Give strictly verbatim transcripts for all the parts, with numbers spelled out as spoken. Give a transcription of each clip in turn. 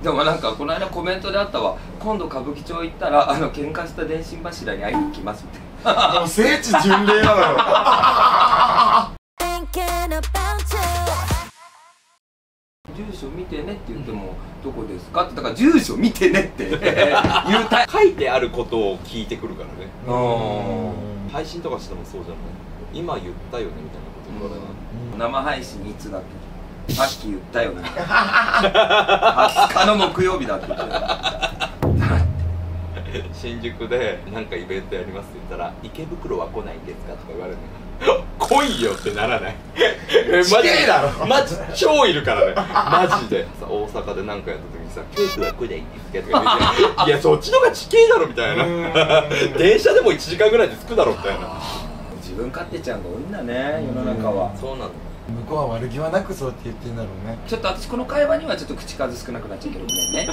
でもなんかこの間コメントであったわ、今度歌舞伎町行ったらあの喧嘩した電信柱に会いに行きますみたいな。 もう聖地巡礼なのよ。 住所見てねって言っても、どこですかって、だから住所見てねって言うた書いてあることを聞いてくるからね。配信とかしてもそうじゃない。今言ったよねみたいなこと言われない。 生配信いつだっけ、さっき言ったよねはつかの木曜日だって言ってた。 新宿でなんかイベントやりますって言ったら、池袋は来ないんですかとか言われるの。来いよってならない。マジでだろ、マジ超いるからね、マジで。さ、大阪で何かやった時にさ、京都は来ないんですかとか言って、いやそっちのが地形だろみたいな。電車でもいちじかんぐらいで着くだろみたいな。 自分勝手ちゃんが多いんだね、世の中は。そうなの。 向こうは悪気はなくそうって言ってんだろうね。 ちょっと私この会話にはちょっと口数少なくなっちゃうけどごめんね。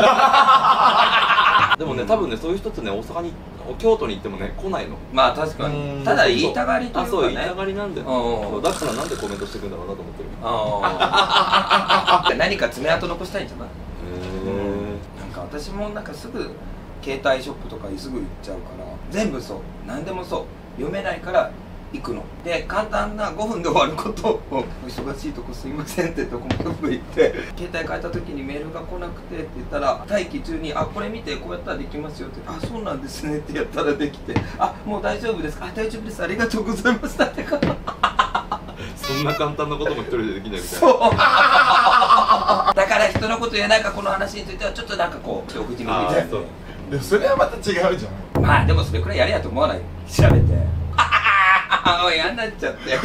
でもね、多分ね、そういう人ってね、大阪に京都に行ってもね来ないの。 まあ確かに。ただ言いたがりというかね。 あ、そう言いたがりなんだよ。だからなんでコメントしてくるんだろうなと思ってる。 ああ。何か爪痕残したいんじゃない。 へえ。なんか私もなんかすぐ携帯ショップとかにすぐ行っちゃうから、全部そう、何でもそう、読めないから行くので、簡単なごふんで終わることを「お忙しいとこすいません」ってどこもよく言って、携帯変えた時にメールが来なくてって言ったら、待機中に「あ、これ見てこうやったらできますよ」って「あ、そうなんですね」ってやったらできて「あ、もう大丈夫ですか、あ、大丈夫です、ありがとうございました」ってか。 そんな簡単なことも一人でできないみたいな。 そうだから人のこと言えないか、この話についてはちょっとなんかこう一口目みたいな。 でもそれはまた違うじゃん。 まあでもそれくらいやれやと思わない、調べて。ああ、嫌になっちゃって。だ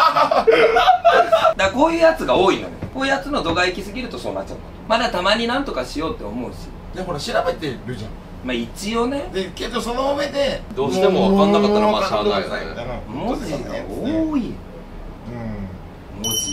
からこういうやつが多いのよ。こういうやつの度が行き過ぎるとそうなっちゃう。まだたまになんとかしようって思うし。 でほら調べてるじゃん。 まあ一応ね。 でけどその上でどうしても分かんなかったらまあしゃあないよね。 文字が多い。文字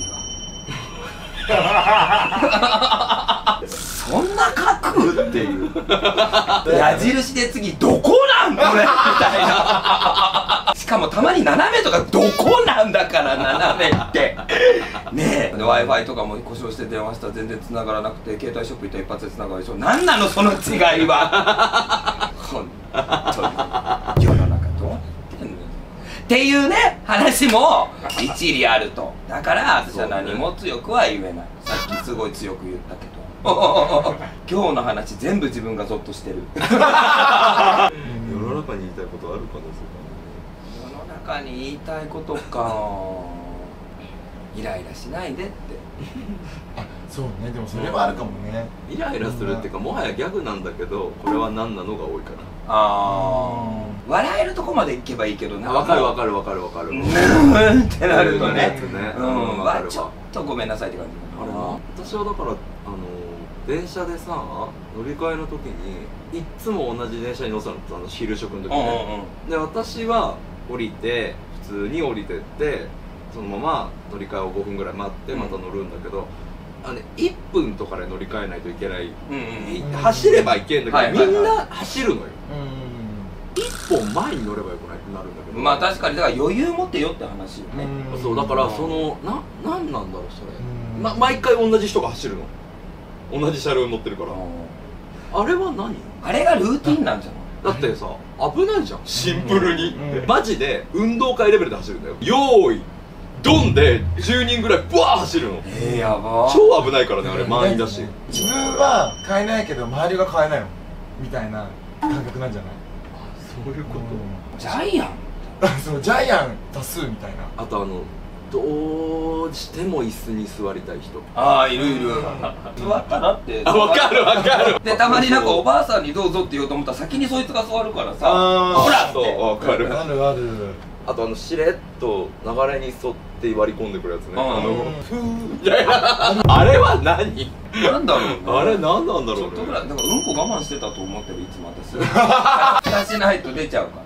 がそんな書くっていう矢印で次どこなんこれみたいな。しかもたまに斜めとかどこなんだから斜めってねえ。で ワイファイ とかも故障して電話したら全然繋がらなくて、携帯ショップ行ったら一発で繋がるでしょ。何なのその違いは。本当に世の中どうなってんのっていうね話も一理あると。だから私は何も強くは言えない。さっきすごい強く言ったけど今日の話全部自分がゾッとしてる。世の中に言いたいことあるかどうするか。 世の中に言いたいことか。イライラしないでって。 あ、そうね。でもそれはあるかもね。 イライラするっていうか、もはやギャグなんだけど、これは何なのが多いかな。 ああ、笑えるとこまでいけばいいけどな。 わかるわかるわかるわかる。 うーんってなるとね。 うん、 わちょっとごめんなさいって感じ。 あれな、私はだからあの電車でさ、乗り換えの時にいっつも同じ電車に乗せたの、あの昼食の時ね。で私は降りて普通に降りてってそのまま乗り換えをごふんぐらい待ってまた乗るんだけど、あのねいっぷんとかで乗り換えないといけない、走ればいけんだけどみんな走るのよ。いっぽんまえに乗ればよくないってなるんだけど、 まあ確かにだから余裕持ってよって話よね。 そうだからそのななんなんだろうそれ、ま、毎回同じ人が走るの、同じ車両に乗ってるから。あれは何？ あれがルーティンなんじゃない？ だってさ危ないじゃん、シンプルに。マジで運動会レベルで走るんだよ。よーいドンでじゅうにんぐらいブワー走るの。 えー、やばー。 超危ないからねあれ、満員だし。 自分は買えないけど周りが買えないのみたいな感覚なんじゃない？ そういうこと。 ジャイアンそのジャイアン多数みたいな。 あとあのどうしても椅子に座りたい人。 ああ、いるいる。座ったなって。 あ、分かる分かる。 でたまになんかおばあさんにどうぞって言おうと思ったら先にそいつが座るからさ、ほらって。 そう分かる。 あるある。 あとあのしれっと流れに沿って割り込んでくるやつね。あのふーみたいな。あれは何？ なんだろうね。 あれ何なんだろうね。 ちょっとぐらいだからうんこ我慢してたと思ってるいつも私。蓋しないと出ちゃうから。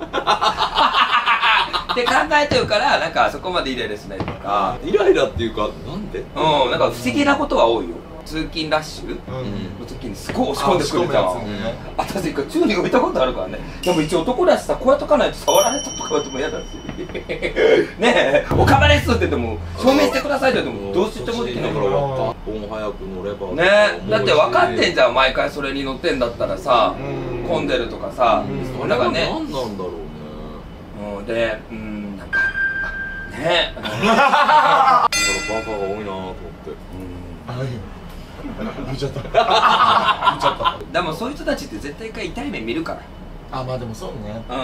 って考えてるからなんかそこまでイライラしないとか。 イライラっていうかなんで？ うん、なんか不思議なことは多いよ。 通勤ラッシュうんの時にすごい押し込んでくるじゃん。私一回宙に浮いたことあるからね。でも一応男だしさ、こうやっとかないと触られたとかでも嫌だしねえ、おかまですって言っても証明してくださいって言ってもどうしてもできないから。 だから一本早く乗ればね、だって分かってんじゃん、毎回それに乗ってんだったらさ、混んでるとかさ、なんかね、 何なんだろうね。 うん、で、うん、なんかね、だからバカが多いなと思って。 ああいう見ちゃった見ちゃった。 でもそういう人たちって絶対一回痛い目見るから。 あ、まあでもそうね。 うん、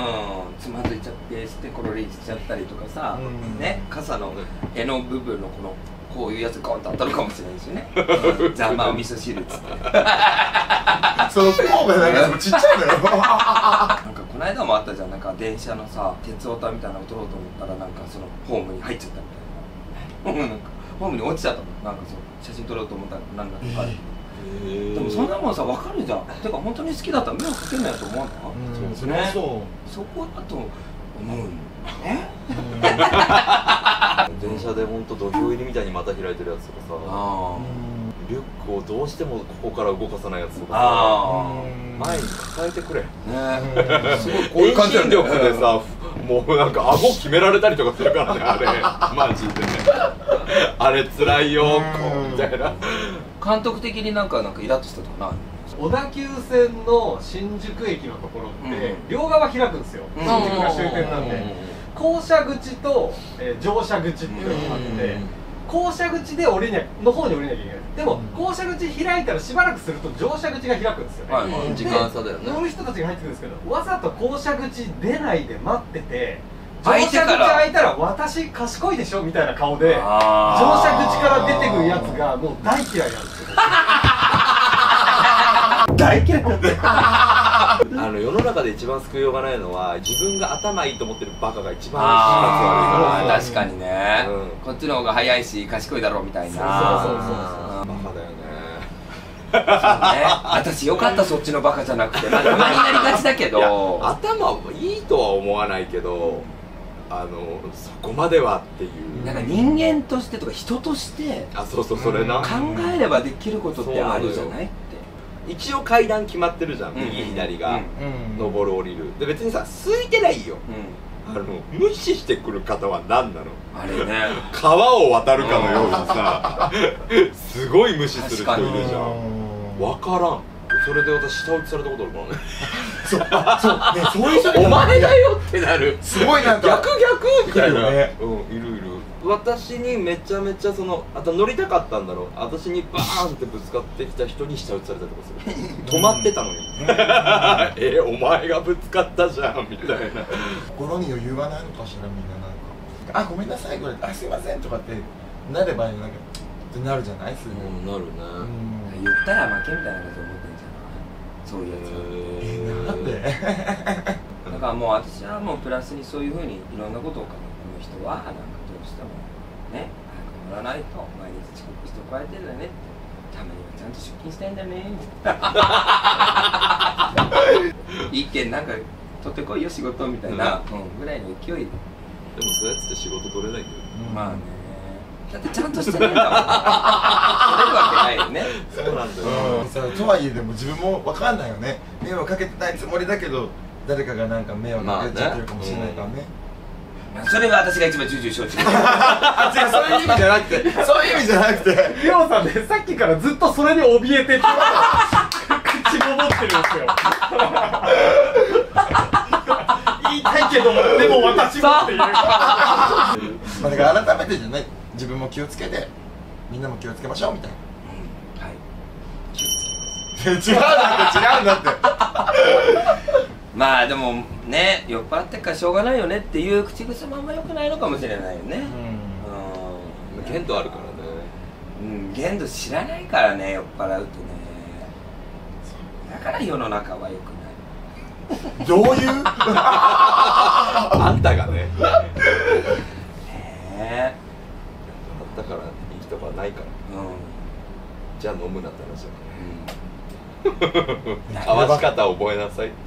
つまずいちゃってしてコロリしちゃったりとかさ、 うんね、傘の柄の部分のこのこういうやつゴンと当たるかもしれないしね。ざまあお味噌汁っつってその神戸なんかちっちゃいのよ。 なんかこの間もあったじゃん、なんか電車のさ鉄オタみたいなのを撮ろうと思ったらなんかそのホームに入っちゃったみたいな。なんかホームに落ちちゃったの。なんかそう写真撮ろうと思ったらなんかとか、でもそんなもんさ分かるじゃん。てか本当に好きだったら目をかけないと思うの。 うん、それはそう。 そこだと思うね。 電車で本当土俵入りみたいに股開いてるやつとかさ、 あリュックをどうしてもここから動かさないやつとかさ、 あ前に抱えてくれ。 ね、すごいこういう感じ遠心力でさ、もうなんか顎決められたりとかするからね、あれマジでね。あれ辛いよこうみたいな。 監督的になんかなんかイラッとしたとかない？ 小田急線の新宿駅のところって、 うん、 両側開くんですよ。 うん、 新宿が終点なんで、降車口と、えー、乗車口っていうのがあって、降車口で降りなの方に降りなきゃいけない。でも降車口開いたらしばらくすると乗車口が開くんですよね。 はいはい、 時間差だよね。 乗る人たちが入ってくるんですけど、わざと降車口出ないで待ってて、乗車口開いてから開いたら私賢いでしょみたいな顔で乗車口から出てくるやつがもう大嫌いなんですよ。 大嫌いなんだよ。 あの世の中で一番救いようがないのは自分が頭いいと思ってるバカが一番ああ、 気確かにね、 うん、 こっちの方が早いし賢いだろうみたいな。 そうそうそうそうバカだよね。 そうね、私よかった、そっちのバカじゃなくて。まあたまになりがちだけど、 頭いいとは思わないけど、あのそこまではっていう。 なんか人間としてとか人としてあ、そうそうそれな。 考えればできることってあるじゃないって。 一応階段決まってるじゃん、右左が上る降りるで、別にさ空いてないよ。あの無視してくる方は何なのあれね、 川を渡るかのようにさすごい無視する人いるじゃん。分からん。それで私下打ちされたことあるからね。 そうそうね、そういう人お前だよってなる。 すごいなんか逆逆みたいな。 ね、 うん、いるいる。私にめちゃめちゃそのあと乗りたかったんだろう。私にバーンってぶつかってきた人に下打ちされたりとかする。止まってたのにえお前がぶつかったじゃんみたいな。 心に余裕がないのかしら、みんな。なんかあ、ごめんなさいこれ、あ、すいませんとかってなればなんかってなるじゃない。すぐうん、なるね。 言ったら負けみたいなこと思ってんじゃない、そういうやつは。 え、なんでだからもう私はもうプラスにそういうふうにいろんなことを考える人はなんかどうしてもね、早く乗らないと毎日遅刻して怒られてるよねって、たまにはちゃんと出勤したいんだね一件なんか取ってこいよ仕事みたいな、うん、ぐらいの勢いで。 でもそういうやつって仕事取れないんだよ。 まあね、だってちゃんとしてないんだもん。取れるわけないよね。 そうなんだよ。 さあ、とはいえでも自分も分かんないよね。迷惑かけてないつもりだけど誰かがなんか迷惑かけちゃってるかもしれないからね。 それが私が一番重々承知。 あ、違う、そういう意味じゃなくて、そういう意味じゃなくて、 りょうさんね、さっきからずっとそれに怯えて口ごもってるんですよ。言いたいけども、でも私もっていう。まあだから改めてじゃない、自分も気をつけてみんなも気をつけましょうみたいな。 はい、気をつけます。 違うんだって違うんだってまあでもね、酔っ払ってっからしょうがないよねっていう口癖もあんま良くないのかもしれないよね。 うん、限度あるからね。 うん、限度知らないからね、酔っ払うとね。だから世の中は良くない。 どういうあんたがねねえ、 だからいい人はないから、うん、じゃあ飲むなって話だからね。交わし方を覚えなさいって。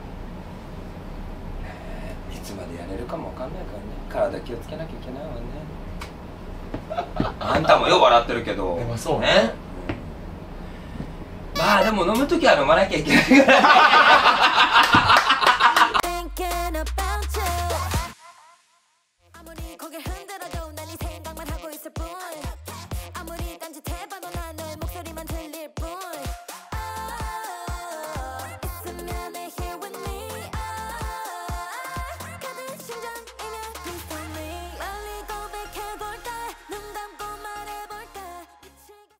いつまでやれるかもわかんないからね。体気をつけなきゃいけないわね。あんたもよ笑ってるけど。 でもそうね、 うまあでも飲む時は飲まなきゃいけないからね 아무리 고개 흔들어도 난 이 생각만 하고 있을 뿐